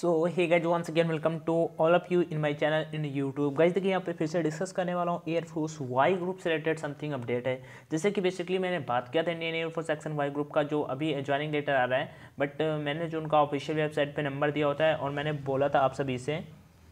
So hey guys, once again welcome to all of you in my channel in YouTube. Guys देखिए, यहाँ पे फिर से discuss करने वाला हूँ एयरफोर्स वाई ग्रुप से रिलेटेड समथिंग अपडेट है। जैसे कि बेसिकली मैंने बात किया था Indian air force section Y group का जो अभी ज्वाइनिंग लेटर आ रहा है, बट मैंने जो उनका ऑफिशियल वेबसाइट पे नंबर दिया होता है और मैंने बोला था आप सभी से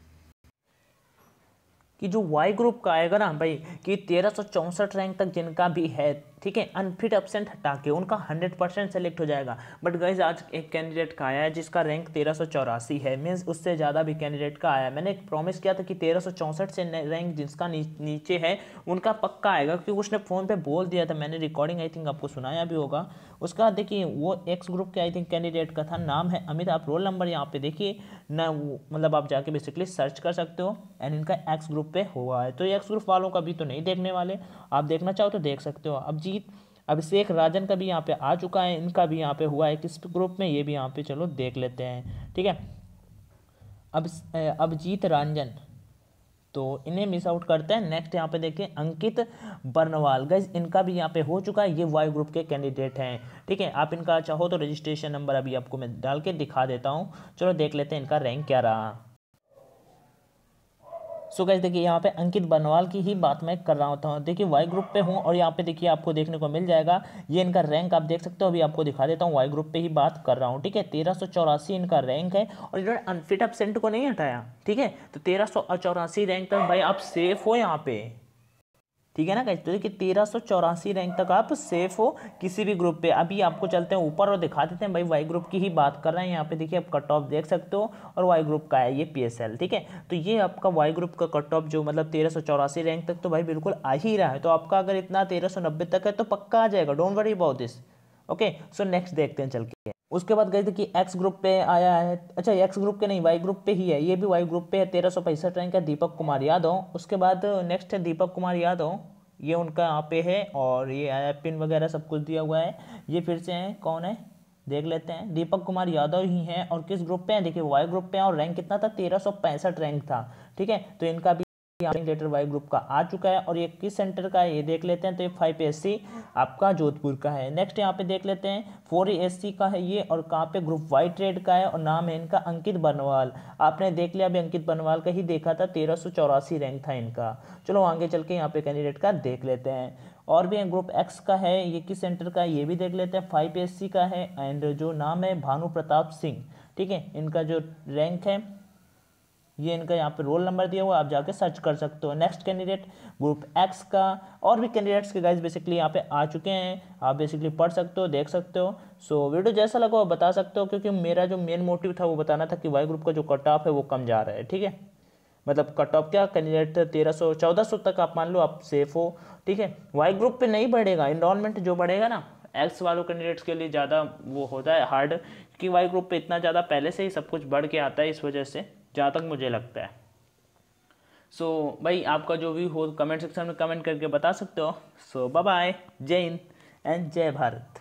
कि जो वाई ग्रुप का आएगा ना भाई, कि 1364 रैंक तक जिनका भी है, ठीक है, अनफिट एब्सेंट हटा के उनका 100% सेलेक्ट हो जाएगा। बट गाइज आज एक कैंडिडेट का आया है जिसका रैंक 1384 है, मीन्स उससे ज़्यादा भी कैंडिडेट का आया है। मैंने एक प्रॉमिस किया था कि 1364 से रैंक जिसका नीचे है उनका पक्का आएगा, क्योंकि उसने फ़ोन पे बोल दिया था। मैंने रिकॉर्डिंग आई थिंक आपको सुनाया भी होगा उसका। देखिए वो एक्स ग्रुप के आई थिंक कैंडिडेट का था, नाम है अमित। आप रोल नंबर यहाँ पे देखिए ना, मतलब आप जाके बेसिकली सर्च कर सकते हो एंड इनका एक्स ग्रुप पे हुआ है। तो एक्स ग्रुप वालों का भी तो नहीं देखने वाले, आप देखना चाहो तो देख सकते हो। अभिषेक राजन का भी यहाँ पे आ चुका है, इनका भी यहाँ पे हुआ है किस ग्रुप में, ये भी यहाँ पे चलो देख लेते हैं, ठीक है। अब अभिजीत रंजन, तो इन्हें मिस आउट करते हैं। नेक्स्ट यहाँ पे देखिए अंकित बर्नवाल, गाइज इनका भी यहाँ पे हो चुका है, ये वाई ग्रुप के कैंडिडेट हैं, ठीक है। आप इनका चाहो तो रजिस्ट्रेशन नंबर अभी आपको मैं डाल के दिखा देता हूँ। चलो देख लेते हैं इनका रैंक क्या रहा। सो गाइस देखिए, यहाँ पे अंकित बर्नवाल की ही बात मैं कर रहा होता हूँ। देखिए वाई ग्रुप पे हूँ और यहाँ पे देखिए आपको देखने को मिल जाएगा, ये इनका रैंक आप देख सकते हो। अभी आपको दिखा देता हूँ, वाई ग्रुप पे ही बात कर रहा हूँ, ठीक है। 1384 इनका रैंक है और इन्होंने अनफिट एब्सेंट को नहीं हटाया, ठीक है। तो 1384 रैंक तक भाई आप सेफ हो यहाँ पे, ठीक है ना गाइस। तो देखिए 1384 रैंक तक आप सेफ हो किसी भी ग्रुप पे। अभी आपको चलते हैं ऊपर और दिखा देते हैं भाई, वाई ग्रुप की ही बात कर रहे हैं। यहाँ पे देखिए आप कट ऑफ देख सकते हो और वाई ग्रुप का है ये PSL, ठीक है। तो ये आपका वाई ग्रुप का कट ऑफ जो मतलब 1384 रैंक तक तो भाई बिल्कुल आ ही रहा है। तो आपका अगर इतना 1390 तक है तो पक्का आ जाएगा, don't worry about this. Okay, so next देखते हैं चल के। उसके बाद गए थे कि एक्स ग्रुप पे आया है, अच्छा एक्स ग्रुप के नहीं, वाई ग्रुप पे ही है, ये भी वाई ग्रुप पे है। 1365 रैंक है दीपक कुमार यादव। उसके बाद नेक्स्ट है दीपक कुमार यादव, ये उनका यहाँ पे है और ये आया पिन वगैरह सब कुछ दिया हुआ है। ये फिर से हैं, कौन है देख लेते हैं, दीपक कुमार यादव ही हैं। और किस ग्रुप पे हैं, देखिए वाई ग्रुप पे हैं और रैंक कितना था, 1365 रैंक था, ठीक है। तो इनका भी लेटर वाई ग्रुप का आ चुका है। और ये किस सेंटर का है ये देख लेते हैं, तो ये 5SC आपका जोधपुर का है। नेक्स्ट यहाँ पे देख लेते हैं 4SC का है ये, और कहाँ पे ग्रुप वाई ट्रेड का है और नाम है इनका अंकित बर्नवाल। आपने देख लिया, अभी अंकित बर्नवाल का ही देखा था, 1384 रैंक था इनका। चलो आगे चल के यहाँ पे कैंडिडेट का देख लेते हैं। और भी ग्रुप एक्स का है, ये किस सेंटर का है ये भी देख लेते हैं, 5SC का है एंड जो नाम है भानु प्रताप सिंह, ठीक है। इनका जो रैंक है ये इनका यहाँ पे रोल नंबर दिया हुआ, आप जाके सर्च कर सकते हो। नेक्स्ट कैंडिडेट ग्रुप एक्स का, और भी कैंडिडेट्स के गाइस बेसिकली यहाँ पे आ चुके हैं, आप बेसिकली पढ़ सकते हो देख सकते हो। सो वीडियो जैसा लगा वो बता सकते हो, क्योंकि मेरा जो मेन मोटिव था वो बताना था कि वाई ग्रुप का जो कट ऑफ है वो कम जा रहा है, ठीक है। मतलब कट ऑफ क्या, कैंडिडेट 1300 1400 तक आप मान लो आप सेफ हो, ठीक है। वाई ग्रुप पे नहीं बढ़ेगा, इनरोलमेंट जो बढ़ेगा ना एक्स वालों कैंडिडेट्स के लिए ज़्यादा वो होता है हार्ड, क्योंकि वाई ग्रुप पे इतना ज़्यादा पहले से ही सब कुछ बढ़ के आता है, इस वजह से जहाँ तक मुझे लगता है। सो भाई आपका जो भी हो कमेंट सेक्शन में कमेंट करके बता सकते हो। सो बाय बाय, जय हिंद एंड जय भारत।